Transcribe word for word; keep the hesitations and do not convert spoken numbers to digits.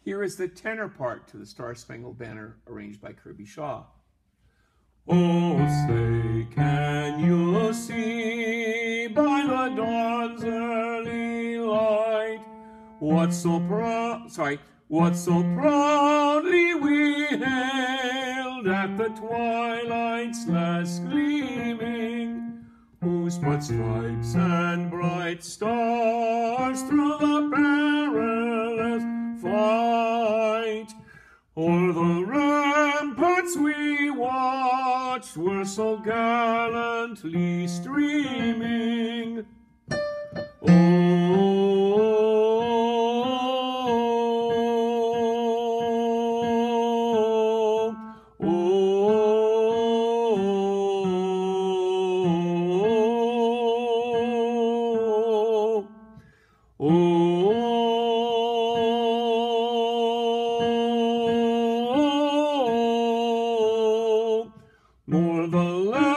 Here is the tenor part to the Star-Spangled Banner, arranged by Kirby Shaw. Oh, say, can you see by the dawn's early light what so proud, sorry, what so proudly we hailed at the twilight's last gleaming, whose broad stripes and bright stars through the perilous fight o'er the ramparts we watched were so gallantly streaming. Oh, more the land